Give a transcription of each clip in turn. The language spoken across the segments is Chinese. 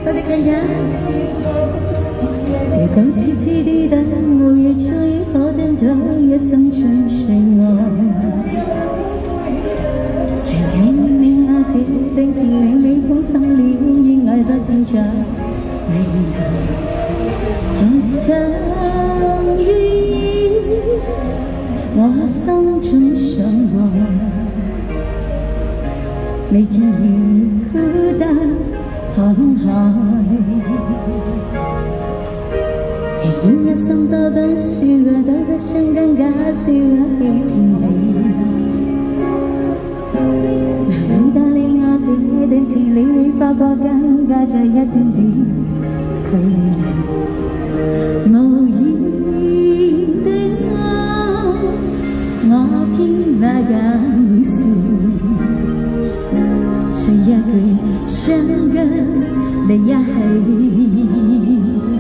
多謝強人。夜久痴痴地等，無夜終於可等到一生盡情愛。誰領領那這定情令你好心了，意外不正在未來。可曾於我心中想過，未見如孤單慷慨。現一心多不笑啊，多不想更加笑啊，欺騙你。意大利亞這段詞，你會發覺更加在一點點距離。無意的我偏不敢說，誰一句想跟你一起。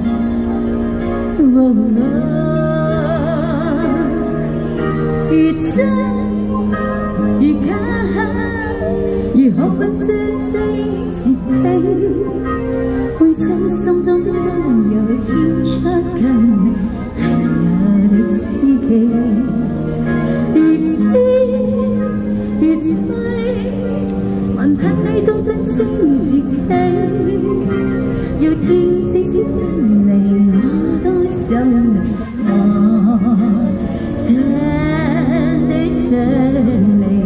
越真越假，如何分析自己？會將心中的溫柔獻出近，係有你知己。越知越醉，還盼你懂珍惜自己。要天即使分離，我都想我真的想你。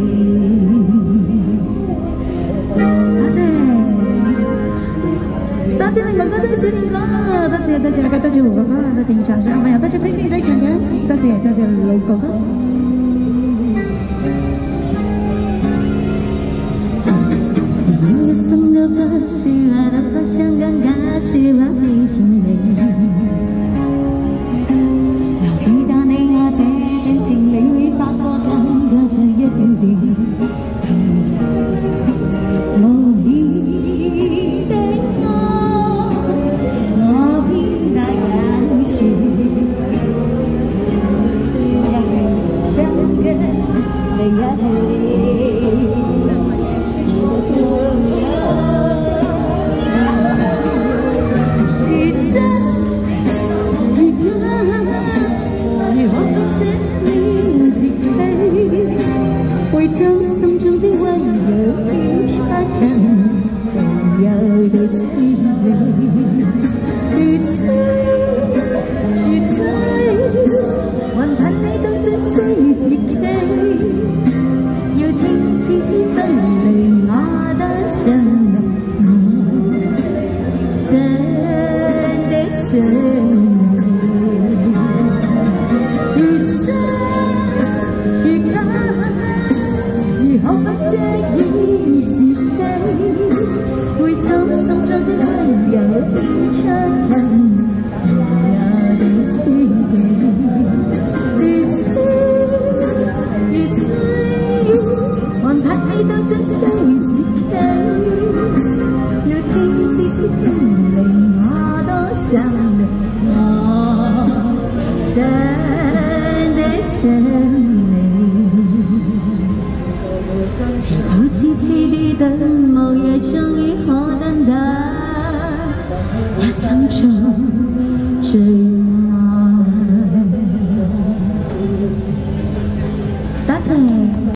多謝你哥哥，多謝你哥，多謝你哥，多謝胡哥哥，多謝場上朋友，多謝菲菲，多謝強強，多謝老哥哥。一生都不笑啊，都不想更加笑啊，欺騙你。留意但你我這段情，你會發覺更多着一點點距離。無意的我偏不敢說，說一句想跟你一起。會將心中的溫柔獻出近，更有到滋味。越追越追，還盼你懂珍惜自己。要天知分離，我都想我真的想。可不遮掩自己，會將心中的溫柔獻出近，有你知己。越追越追，還盼你都珍惜自己。要天知使分離，我都想我真的想你。好痴痴地等，無夜終於可等到我心中最愛。多謝。